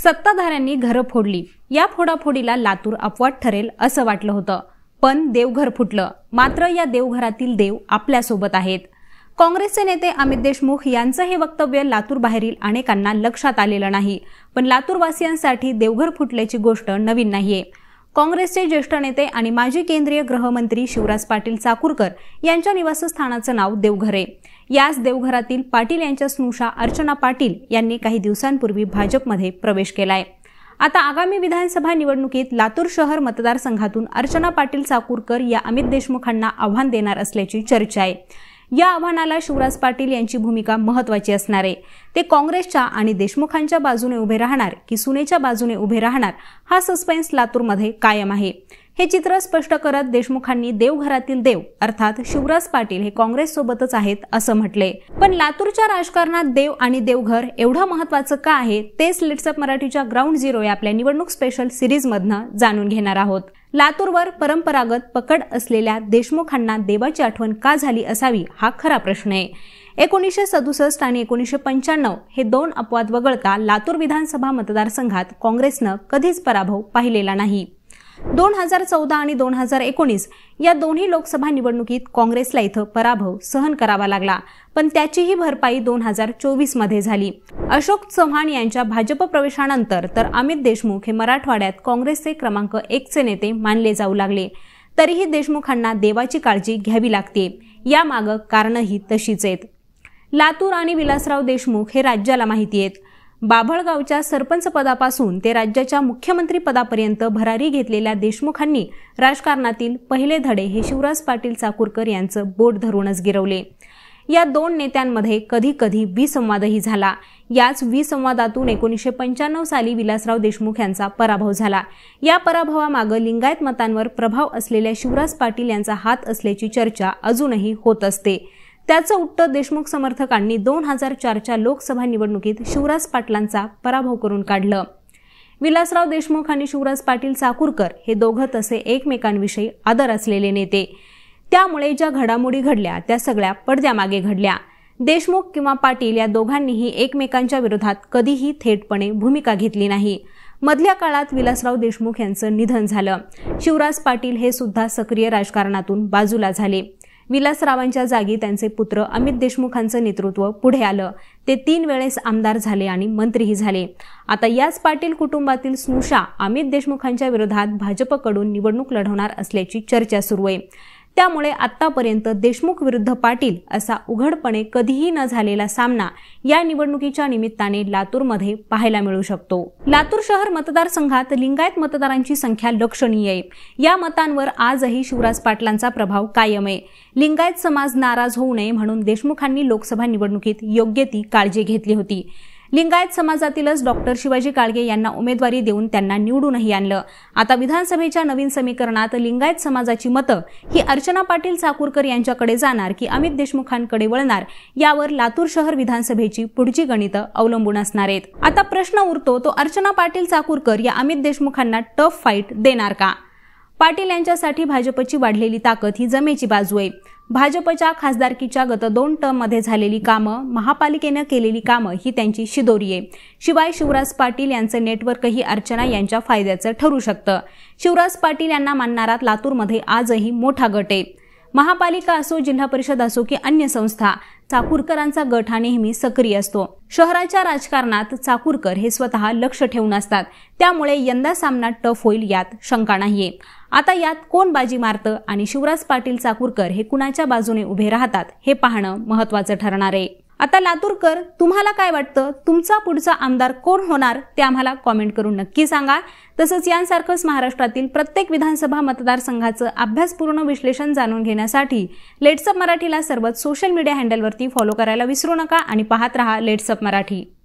सत्ताधाऱ्यांनी घरं फोडली। या फोडाफोडीला लातूर अपवाद ठरेल असं वाटलं होतं, पण देवघर फुटलं। मात्र या देवघरातील देव आपल्या सोबत आहेत। काँग्रेसचे नेते अमित देशमुख यांचं हे वक्तव्य लातूर बाहेरील अनेकांना लक्षात आलेलं नाही, पण लातूरवासियांसाठी देवघर फुटल्याची गोष्ट नवीन नाहीये। काँग्रेसचे ज्येष्ठ नेते आणि माजी केंद्रीय गृहमंत्री शिवराज पाटील चाकूरकर यांच्या निवासस्थानाचं नाव देवघर आहे। याच देवघरातील पाटील यांच्या स्नुषा अर्चना पाटील यांनी काही दिवसांपूर्वी भाजपमध्ये प्रवेश केलाय। आता आगामी विधानसभा निवडणुकीत लातूर शहर मतदारसंघातून अर्चना पाटील चाकूरकर या अमित देशमुखांना आव्हान देणार असल्याची चर्चा आहे। या आव्हानाला शिवराज पाटील यांची भूमिका महत्त्वाची असणार आहे। ते काँग्रेसच्या आणि देशमुखांच्या बाजूने उभे राहणार की सुनेच्या बाजूने उभे राहणार, हा सस्पेन्स लातूरमध्ये कायम आहे। हे चित्र स्पष्ट करत देशमुखांनी देवघरातील देव अर्थात शिवराज पाटील हे काँग्रेस सोबतच आहेत असं म्हटले। पण लातूरच्या राजकारणात देव आणि देवघर एवढं महत्त्वाचं का आहे, तेच लेट्स अप मराठीच्या ग्राउंड झिरो या आपल्या निवडणूक स्पेशल सिरीज मधनं जाणून घेणार आहोत। लातूरवर परंपरागत पकड असलेल्या देशमुखांना देवाची आठवण का झाली असावी, हा खरा प्रश्न आहे। 1967 आणि 1995 हे दोन अपवाद वगळता लातूर विधानसभा मतदारसंघात काँग्रेसनं कधीच पराभव पाहिलेला नाही। 2014 आणि 2019 या दोन्ही लोकसभा निवडणुकीत काँग्रेसला इथं पराभव सहन करावा लागला, पण त्याचीही भरपाई 2024 मध्ये झाली। अशोक चव्हाण यांच्या भाजप प्रवेशानंतर तर अमित देशमुख हे मराठवाड्यात काँग्रेसचे क्रमांक 1 चे नेते मानले जाऊ लागले। तरीही देशमुखांना देवाची काळजी घ्यावी लागते, यामागं कारणंही तशीच आहेत। लातूर आणि विलासराव देशमुख हे राज्याला माहिती आहेत। बाभळगावच्या सरपंच पदापासून ते राज्याच्या मुख्यमंत्री पदापर्यंत भरारी घेतलेल्या देशमुखांनी राजकारणातील पहिले धडे हे शिवराज पाटील चाकूरकर यांचं बोट धरूनच गिरवले। या दोन नेत्यांमध्ये कधी कधी विसंवादही झाला। याच विसंवादातून 1995 साली विलासराव देशमुख यांचा पराभव झाला। या पराभवामागे लिंगायत मतांवर प्रभाव असलेल्या शिवराज पाटील यांचा हात असल्याची चर्चा अजूनही होत असते। त्याचं उत्तर देशमुख समर्थकांनी 2004च्या लोकसभा निवडणुकीत शिवराज पाटलांचा पराभव करून काढलं। विलासराव देशमुख आणि शिवराज पाटील चाकूरकर हे दोघं तसे एकमेकांविषयी आदर असलेले नेते, त्यामुळे ज्या घडामोडी घडल्या त्या सगळ्या पडद्यामागे घडल्या। देशमुख किंवा पाटील या दोघांनीही एकमेकांच्या विरोधात कधीही थेटपणे भूमिका घेतली नाही। मधल्या काळात विलासराव देशमुख यांचं निधन झालं। शिवराज पाटील हे सुद्धा सक्रिय राजकारणातून बाजूला झाले। विलासरावांच्या जागी त्यांचे पुत्र अमित देशमुखांचं नेतृत्व पुढे आलं। ते 3 वेळेस आमदार झाले आणि मंत्रीही झाले। आता याच पाटील कुटुंबातील स्नुषा अमित देशमुखांच्या विरोधात भाजपकडून निवडणूक लढवणार असल्याची चर्चा सुरू आहे। त्यामुळे आतापर्यंत देशमुख विरुद्ध पाटील असा उघडपणे कधीही न झालेला सामना या निवडणुकीच्या निमित्ताने लातूरमध्ये पाहायला मिळू शकतो। लातूर शहर मतदारसंघात लिंगायत मतदारांची संख्या लक्षणीय आहे। या मतांवर आजही शिवराज पाटलांचा प्रभाव कायम आहे। लिंगायत समाज नाराज होऊ नये म्हणून देशमुखांनी लोकसभा निवडणुकीत योग्य ती काळजी घेतली होती। लिंगायत समाजातीलच डॉक्टर शिवाजी काळगे यांना उमेदवारी देऊन त्यांना निवडूनही आणलं। आता विधानसभेच्या नवीन समीकरणात लिंगायत समाजाची मतं ही अर्चना पाटील चाकूरकर यांच्याकडे जाणार की अमित देशमुखांकडे वळणार, यावर लातूर शहर विधानसभेची पुढची गणितं अवलंबून असणार आहेत। आता प्रश्न उरतो तो अर्चना पाटील चाकूरकर या अमित देशमुखांना टफ फाईट देणार का? पाटील यांच्यासाठी भाजपची वाढलेली ताकद ही जमेची बाजू आहे। भाजपच्या खासदारकीच्या गत 2 टर्ममध्ये झालेली कामं, महापालिकेनं केलेली कामं ही त्यांची शिदोरी आहे। शिवाय शिवराज पाटील यांचं नेटवर्कही अर्चना यांच्या फायद्याचं ठरू शकतं। शिवराज पाटील यांना मानणारा लातूरमध्ये आजही मोठा गट आहे। महापालिका असो, जिल्हा परिषद असो की अन्य संस्था, चाकूरकरांचा गट हा नेहमी सक्रिय असतो। शहराच्या राजकारणात चाकूरकर हे स्वतः लक्ष ठेवून असतात, त्यामुळे यंदा सामना टफ होईल यात शंका नाहीये। आता यात कोण बाजी मारतं आणि शिवराज पाटील चाकूरकर हे कुणाच्या बाजूने उभे राहतात हे पाहणं महत्त्वाचं ठरणार आहे। आता लातूरकर, तुम्हाला काय वाटतं? तुमचा पुढचा आमदार कोण होणार ते आम्हाला कॉमेंट करून नक्की सांगा। तसंच यांसारखंच महाराष्ट्रातील प्रत्येक विधानसभा मतदारसंघाचं अभ्यासपूर्ण विश्लेषण जाणून घेण्यासाठी लेट्स अप मराठीला सर्वच सोशल मीडिया हँडलवरती फॉलो करायला विसरू नका आणि पाहत रहा लेट्स अप मराठी।